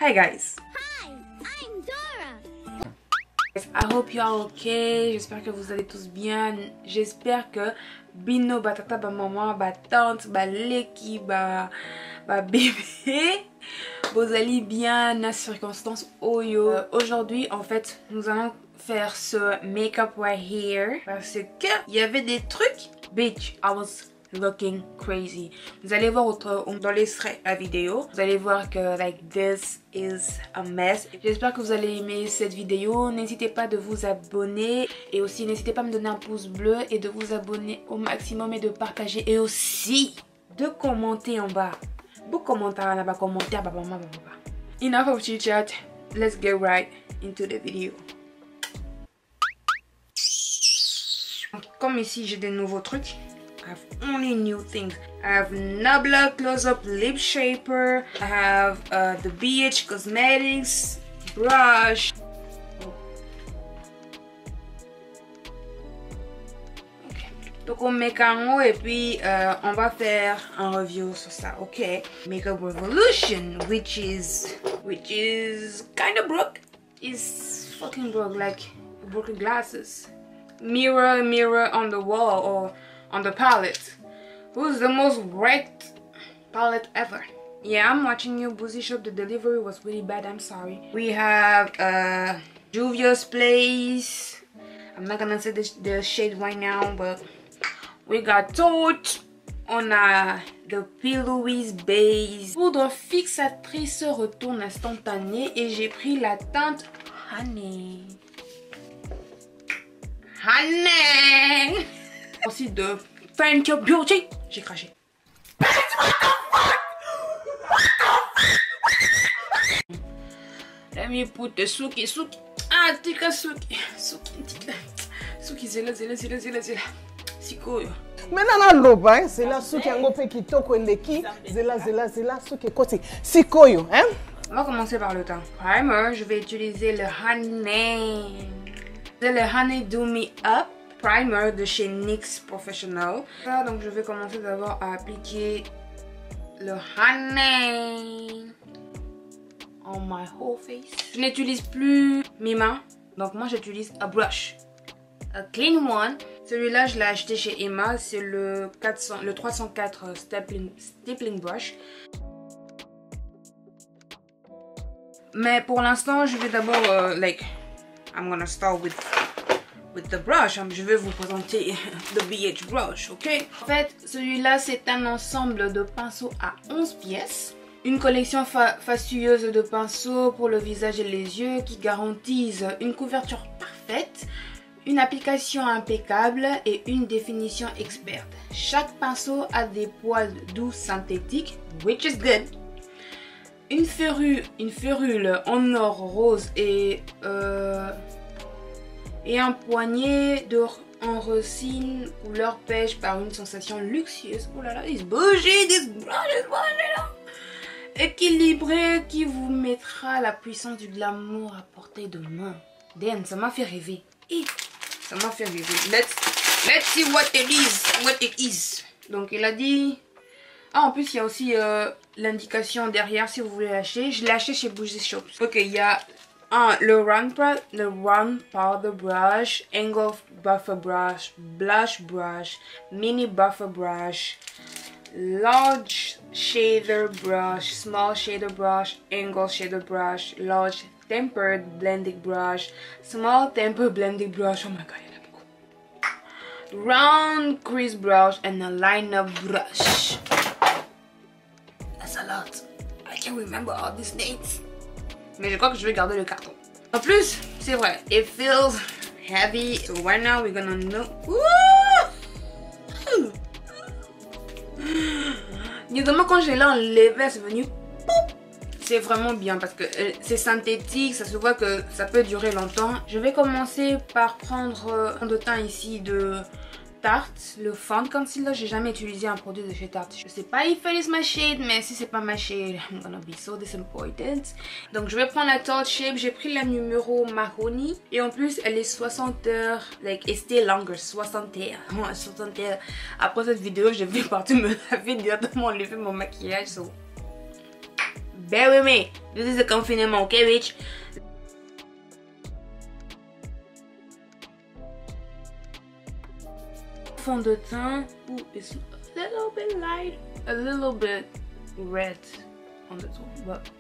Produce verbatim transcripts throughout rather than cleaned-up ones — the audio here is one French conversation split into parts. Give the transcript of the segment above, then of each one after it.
Hi guys. Hi, I'm Dora. I hope you are okay. J'espère que vous allez tous bien. J'espère que Bino, ba tata, ba maman, ba tante, ba leki, ba, ba bébé, vous allez bien dans circonstances oyo. Euh, Aujourd'hui, en fait, nous allons faire ce make-up right here parce que il y avait des trucs. Bitch, I was looking crazy. Vous allez voir autre, dans l'extrait la vidéo, vous allez voir que like this is a mess. J'espère que vous allez aimer cette vidéo. N'hésitez pas de vous abonner et aussi n'hésitez pas à me donner un pouce bleu et de vous abonner au maximum et de partager et aussi de commenter en bas. Vous commentez là-bas, commentaire, papa, papa, papa. Enough of chit chat. Let's get right into the video. Comme ici j'ai des nouveaux trucs. I have only new things. I have Nabla Close-Up Lip Shaper. I have uh, the B H Cosmetics brush. Okay. Donc on met un haut et puis euh, on va faire un review sur ça. Ok. Makeup Revolution, which is which is kind of broke. Is fucking broke, like broken glasses. Mirror, mirror on the wall or on the palette. Who's the most wrecked palette ever? Yeah, I'm watching you, Boozy Shop. The delivery was really bad, I'm sorry. We have uh, Juvia's Place. I'm not gonna say the, the shade right now, but we got Torch. On a the P. Louise Base. Poudre fixatrice retourne instantané et j'ai pris la teinte Honey. Honey. Aussi de Thank You Beauty. J'ai craché. Let me put the Suki Suki. Ah, tika Suki. Suki tika. Suki zela zela zela zela zela. Siko yo. Maintenant loba, c'est la Suki yango pe kitoko eleki. Zela zela zela Suki koti. Siko yo, hein? On va commencer par le teint. Primer, je vais utiliser le Honey. C'est le Honey Do Me Up primer de chez N Y X Professional. Voilà, donc je vais commencer d'abord à appliquer le Honey on my whole face. Je n'utilise plus mes mains, donc moi j'utilise un brush, a clean one. Celui-là je l'ai acheté chez Emma, c'est le quatre cents, le trois cent quatre stapling, stapling brush. Mais pour l'instant je vais d'abord uh, like I'm gonna start with with the brush. Je vais vous présenter the B H brush, ok? En fait, celui-là, c'est un ensemble de pinceaux à onze pièces. Une collection fa fastueuse de pinceaux pour le visage et les yeux qui garantissent une couverture parfaite, une application impeccable et une définition experte. Chaque pinceau a des poils doux synthétiques, which is good. Une ferrure, une ferrule en or rose et... Euh, et un poignet de en resine couleur pêche par une sensation luxueuse. Oh là là, this bougie, this brush is bougie. Équilibré qui vous mettra la puissance du glamour à portée de main. Damn, ça m'a fait rêver. Et ça m'a fait rêver. Let's let's see what it is, what it is. Donc il a dit. Ah, en plus il y a aussi euh, l'indication derrière si vous voulez l'acheter. Je l'ai acheté chez Boozy Shop. Ok, il y a un le round le round powder brush, angle buffer brush, blush brush, mini buffer brush, large shader brush, small shader brush, angle shader brush, large tempered blending brush, small tempered blending brush. Oh my god, il y en a beaucoup. Round crease brush and a liner brush. That's a lot. I can't remember all these names. Mais je crois que je vais garder le carton. En plus, c'est vrai, it feels heavy. So right now we're gonna know. Évidemment, quand je l'ai enlevé, c'est venu. C'est vraiment bien parce que c'est synthétique, ça se voit que ça peut durer longtemps. Je vais commencer par prendre un de teint ici de Tarte, le Fond Concealer. J'ai jamais utilisé un produit de chez Tarte. Je sais pas if it is my shade, mais si c'est pas ma shade, I'm gonna be so disappointed. Donc je vais prendre la Tarte Shape. J'ai pris la numéro Mahoney et en plus elle est soixante heures, like it stay longer, soixante heures. soixante heures. Après cette vidéo, je vais partir me laver directement, enlever mon maquillage. So bear with me. This is a confinement, okay, bitch? Fond de teint, ooh, it's a little bit light, a little bit red on the top, but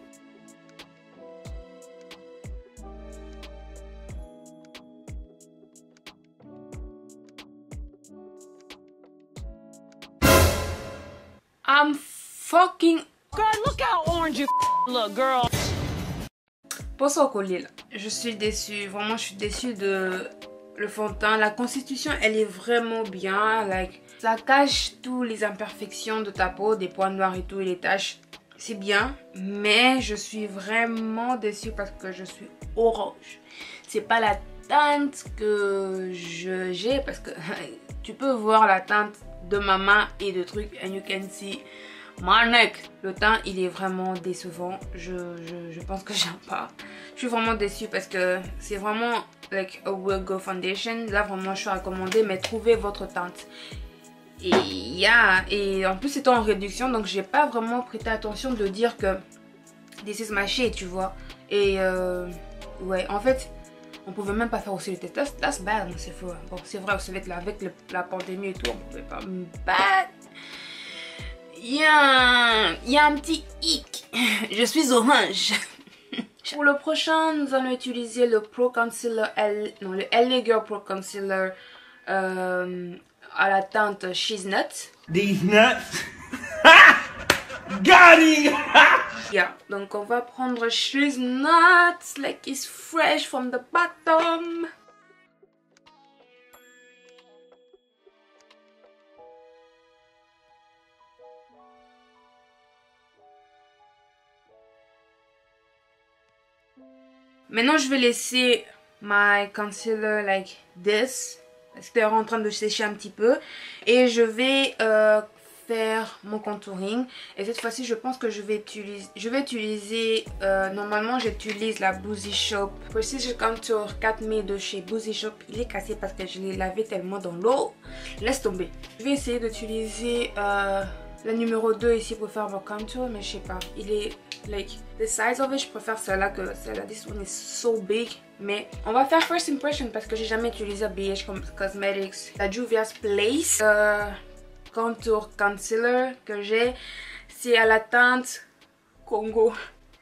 I'm fucking... Girl, look how orange you look, girl. Pour ça au collier là, je suis déçue, vraiment je suis déçue de le fond de teint. La constitution elle est vraiment bien, like, ça cache toutes les imperfections de ta peau, des points noirs et tout et les taches, c'est bien. Mais je suis vraiment déçue parce que je suis orange. C'est pas la teinte que j'ai parce que tu peux voir la teinte de ma main et de trucs and you can see my neck. Le teint il est vraiment décevant, je, je, je pense que j'aime pas. Je suis vraiment déçue parce que c'est vraiment like a will go foundation. Là vraiment je suis recommandée, mais trouvez votre teinte. Et yeah, et en plus c'était en réduction donc j'ai pas vraiment prêté attention de dire que this is my shade, tu vois. Et euh, ouais en fait on pouvait même pas faire aussi les tests. That's, that's bad, c'est faux. Bon, c'est vrai, vous savez que là, avec le, la pandémie et tout, on pouvait pas. Bad. Il y a, il y a un petit hic. Je suis orange. Pour le prochain, nous allons utiliser le Pro Concealer L, non, le L A Girl Pro Concealer euh, à la teinte She's Nuts. These nuts. Got it. Yeah, donc on va prendre She's Nuts, like it's fresh from the bottom. Maintenant je vais laisser my concealer like this parce que c'est en train de sécher un petit peu et je vais euh, faire mon contouring. Et cette fois-ci je pense que je vais utiliser je vais utiliser euh, normalement j'utilise la Boozy Shop Precision Contour quatre mille de chez Boozy Shop. Il est cassé parce que je l'ai lavé tellement dans l'eau, laisse tomber. Je vais essayer d'utiliser euh, la numéro deux ici pour faire mon contour, mais je sais pas, il est like the size of it, je préfère celle-là que celle-là. This one is so big. Mais on va faire first impression parce que j'ai jamais utilisé B H Cosmetics. La Juvia's Place euh, contour concealer que j'ai, c'est à la teinte Congo.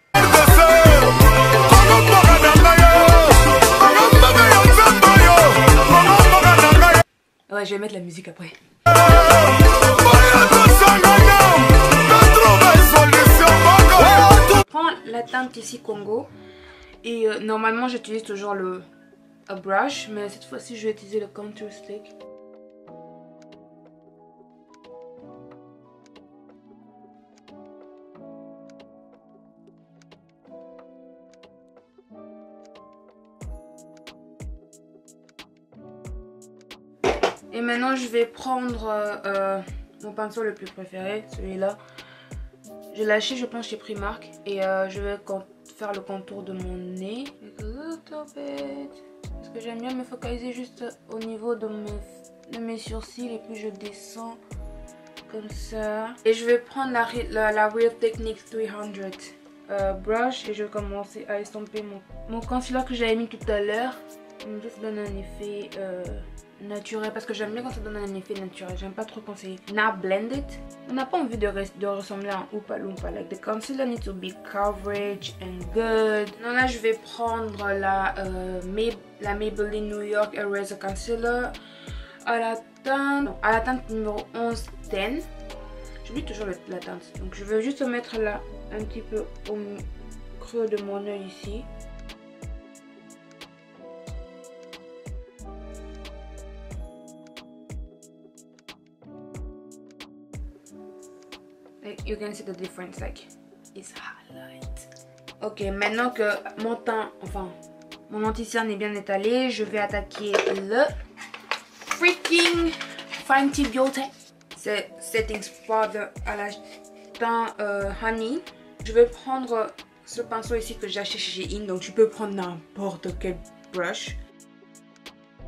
Ouais, je vais mettre la musique après. Je prends la teinte ici Congo et euh, normalement j'utilise toujours le a brush, mais cette fois-ci je vais utiliser le contour stick. Et maintenant je vais prendre euh, euh, mon pinceau le plus préféré, celui-là. J'ai lâché, je pense, chez Primark. Et euh, je vais faire le contour de mon nez. A little bit. Parce que j'aime bien me focaliser juste au niveau de mes, de mes sourcils. Et puis je descends comme ça. Et je vais prendre la, la, la Real Techniques trois cents euh, brush. Et je vais commencer à estomper mon, mon concealer que j'avais mis tout à l'heure. Ça donne un effet euh, naturel, parce que j'aime bien quand ça donne un effet naturel. J'aime pas trop quand c'est not blended. On n'a pas envie de, de ressembler à un Oompa Loompa. Like the concealer needs to be coverage and good. Non, là je vais prendre la, euh, May, la Maybelline New York Eraser Concealer à la teinte, non, à la teinte numéro onze dix. J'oublie toujours le, la teinte. Donc je vais juste mettre là un petit peu au creux de mon œil ici. You can see the difference, like it's highlight. Ok, maintenant que mon teint, enfin mon anti-cerne est bien étalé, je vais attaquer le freaking Fenty Beauty. C'est Setting Powder à la teint euh, Honey. Je vais prendre ce pinceau ici que j'ai acheté chez In, donc tu peux prendre n'importe quel brush.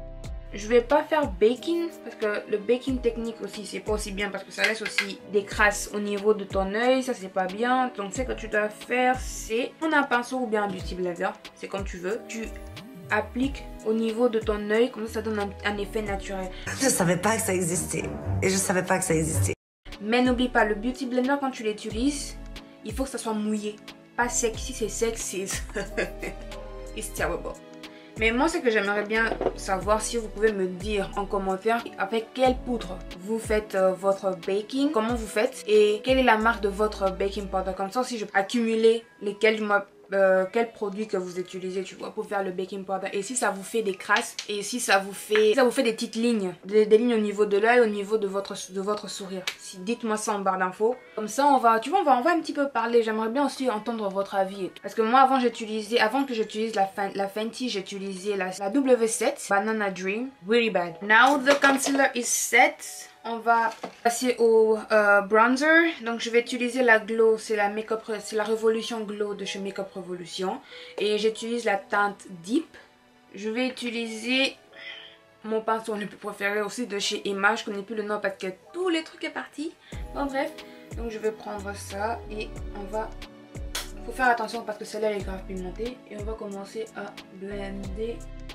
je vais pas faire baking parce que le baking technique aussi c'est pas aussi bien parce que ça laisse aussi des crasses au niveau de ton œil, ça c'est pas bien. Donc ce que tu dois faire c'est prendre un pinceau ou bien un beauty blender, c'est comme tu veux. Tu appliques au niveau de ton œil, comme ça ça donne un, un effet naturel. Je savais pas que ça existait et je savais pas que ça existait. Mais n'oublie pas, le beauty blender quand tu l'utilises, il faut que ça soit mouillé, pas sec. Si c'est sec, c'est it's terrible. Mais moi, ce que j'aimerais bien savoir, si vous pouvez me dire en commentaire avec quelle poudre vous faites euh, votre baking, comment vous faites et quelle est la marque de votre baking powder. Comme ça, si je peux accumuler lesquels moi Euh, quel produit que vous utilisez, tu vois, pour faire le baking powder. Et si ça vous fait des crasses, et si ça vous fait ça vous fait des petites lignes, des, des lignes au niveau de l'œil, au niveau de votre de votre sourire. Si dites-moi ça en barre d'infos. Comme ça, on va, tu vois, on va on va un petit peu parler. J'aimerais bien aussi entendre votre avis. Parce que moi, avant j'utilisais, avant que j'utilise la la Fenty, j'utilisais la, la W sept Banana Dream, really bad. Now the concealer is set. On va passer au euh, bronzer. Donc je vais utiliser la Glow, c'est la Makeup, c'est la Révolution Glow de chez Makeup Revolution. Et j'utilise la teinte Deep. Je vais utiliser mon pinceau le plus préféré aussi de chez Emma. Je connais plus le nom parce que tous les trucs est parti. Bon bref, donc je vais prendre ça et on va... Faut faire attention parce que celle-là est grave pimentée. Et on va commencer à blender.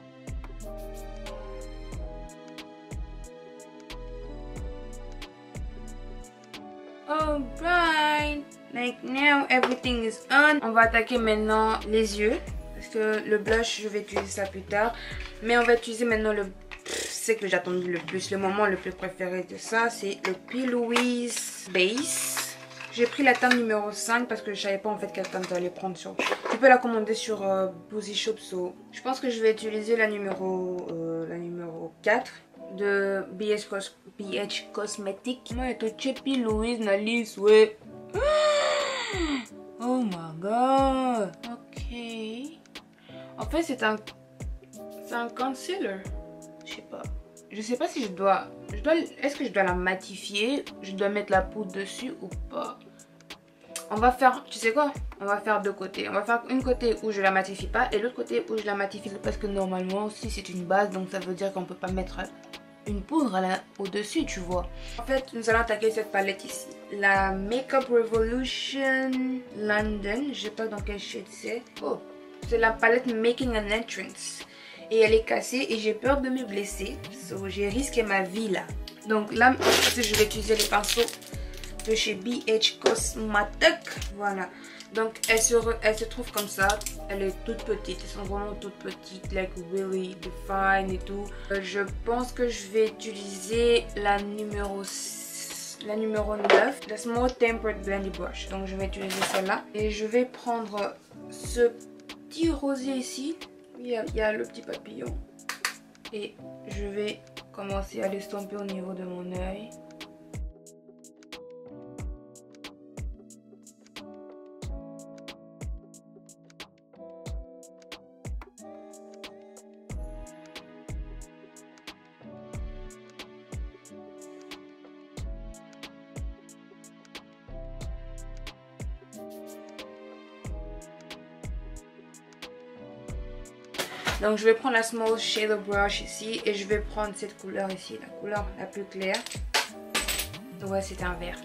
Alright, like now everything is on. On va attaquer maintenant les yeux parce que le blush je vais utiliser ça plus tard. Mais on va utiliser maintenant le, c'est que j'ai attendu le plus, le moment le plus préféré de ça, c'est le P. Louise Base. J'ai pris la teinte numéro cinq parce que je savais pas en fait quelle teinte j'allais prendre sur. Tu peux la commander sur euh, Boozy Shop. So. Je pense que je vais utiliser la numéro euh, la numéro quatre. De B H, Cos B H Cosmetics. Moi, je suis P. Louise na liste, ouais. Oh my god. Ok. En fait, c'est un... C'est un concealer. Je sais pas. Je sais pas si je dois... je dois Est-ce que je dois la matifier? Je dois mettre la poudre dessus ou pas? On va faire... Tu sais quoi? On va faire deux côtés. On va faire une côté où je la matifie pas et l'autre côté où je la matifie. Parce que normalement, si c'est une base, donc ça veut dire qu'on peut pas mettre une poudre au-dessus, tu vois. En fait, nous allons attaquer cette palette ici. La Makeup Revolution London. Je sais pas dans quel shade c'est. Oh, c'est la palette Making an Entrance. Et elle est cassée et j'ai peur de me blesser. So, j'ai risqué ma vie là. Donc là, je vais utiliser les pinceaux de chez B H Cosmetics. Voilà. Donc elle se, re, elle se trouve comme ça. Elle est toute petite. Elles sont vraiment toutes petites. Like really defined et tout. Euh, je pense que je vais utiliser la numéro la numéro neuf. La Small Tempered Blending Brush. Donc je vais utiliser celle-là. Et je vais prendre ce petit rosé ici. Il y a, il y a le petit papillon. Et je vais commencer à l'estomper au niveau de mon œil. Donc je vais prendre la Small Shadow Brush ici et je vais prendre cette couleur ici, la couleur la plus claire. Ouais, c'est un vert.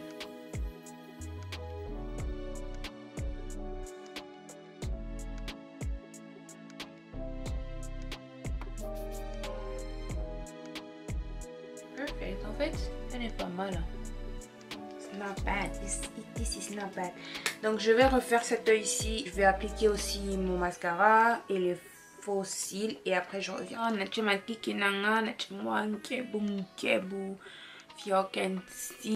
Perfect. En fait, elle est pas mal. It's not bad. This, this is not bad. Donc je vais refaire cet œil ici. Je vais appliquer aussi mon mascara et les faux cils et après je reviens. Oh, na chama kiki nanga, na chama kebu kebu. If you can see.